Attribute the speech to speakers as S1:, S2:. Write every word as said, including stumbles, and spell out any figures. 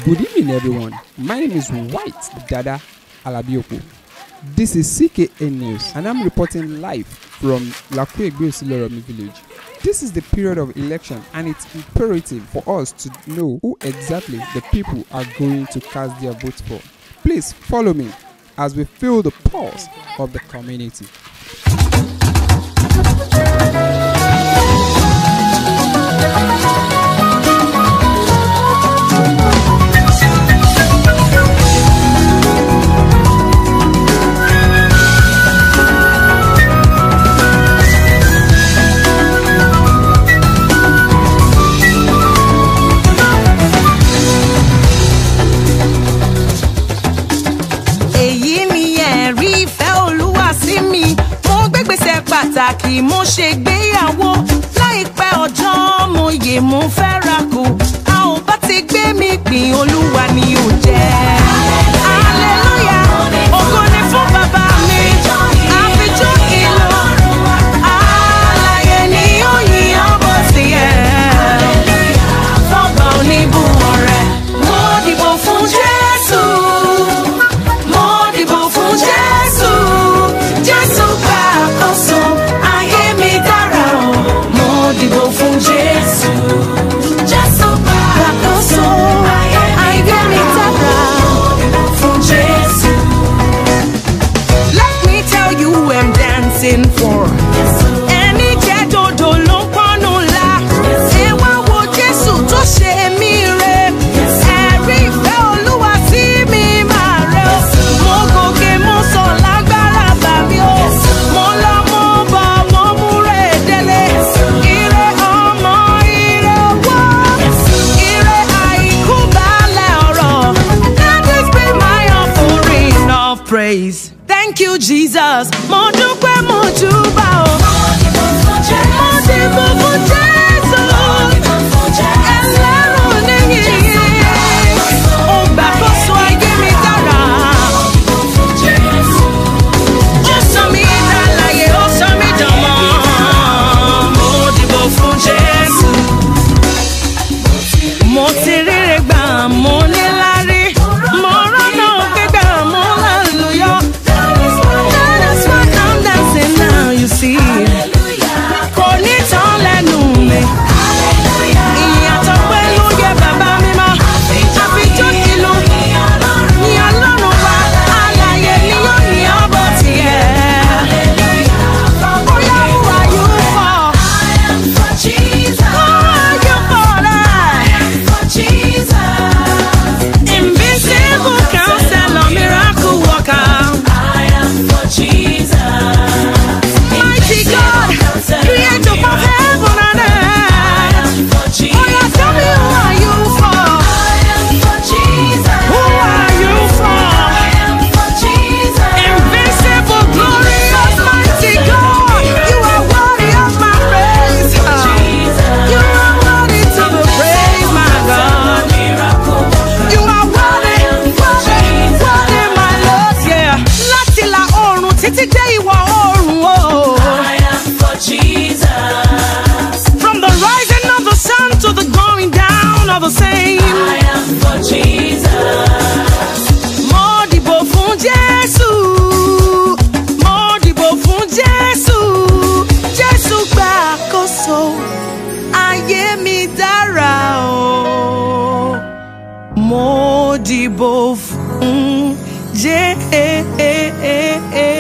S1: Good evening, everyone. My name is White Dada Alabioko. This is C K N News, and I'm reporting live from Lakuegbe-Osiloromi village. This is the period of election, and it's imperative for us to know who exactly the people are going to cast their votes for. Please follow me as we feel the pulse of the community.
S2: Pàtàkì mo ṣègbéyàwó láìpẹ́ ọjọ́ mo yè mo fẹ́ ra kù a ò bá ti gbé mi gbìn Olúwa ni ò jẹ́. Hallelujah, ògo ni fún bàbá mi àfijọ́ ìlú alààyè ni ó yìn ọ́ bó ti yẹ. Fọ́gbà oníbùwọ̀ rẹ̀ mo dìbò fún Jésù, mo dìbò fún Jésù, Jésù gbà àkóso. Dìbò fún Jésù, Jésù gbà àkóso, ayé mi dára. Dìbò fún Jésù. Let me tell you who I'm dancing for. Ẹni jẹ́ dodo ló ń pọ́nú ńlá. Ẹ wá wo Jésù tó ṣe mí re. Ẹ̀rí ìfẹ́ Olúwa sí mi máa rẹ o. Mo gòkè mo sọ lágbára bà mí o. Mo lọ mo bọ̀ mo múre délé. Praise. Thank you, Jesus. Mo dúpẹ́ mo júbà o. Mo dìbò fún Jésù. Mo dìbò fún Jésù. Ẹlẹ́rù níyìn. Ó gbàkóso ayé mi dára. Mo dìbò fún Jésù. Ó sọ mí dálàyé, ó sọ mí dọmọ. Mo dìbò fún Jésù. Mo ti ríre gbà, mo ní lárí. Mo rọ́nà gbígbà, mo hallelujah. That is why I'm dancing now, you see. Kò ní tán lẹ́nu mi. Ìyàtọ̀ pẹ̀lú yẹ bàbá mi mọ́. Àfijọ́ ìlú ní Ọlọ́run wa. Alààyè ni yóò ní ọbọ̀ tiẹ̀. Bóyá who are you for? I am for Jesus. Who are you for? I am for Jesus. Invisible counselor, miracle worker. I am for Jesus. Mighty God, creator of heaven and earth. I am for Jesus. Oh yeah, tell me who are you for? I am for Jesus. Who are you for? I am for Jesus. Invisible, glorious, mighty God. You are worthy of my praise. You are worthy to be praised, my God. You are worthy, worthy, worthy, my Lord, yeah. Láti ìlà oòrùn títí dé ìwọ̀ oòrùn, oh. I am for Jesus. From the rising of the sun to the going down of the same. I am for Jesus. Mo dìbò fún Jésù. Mo dìbò fún Jésù. Jésù gbà àkóso. Ayé mi dára o. Mo dìbò fún Jésù.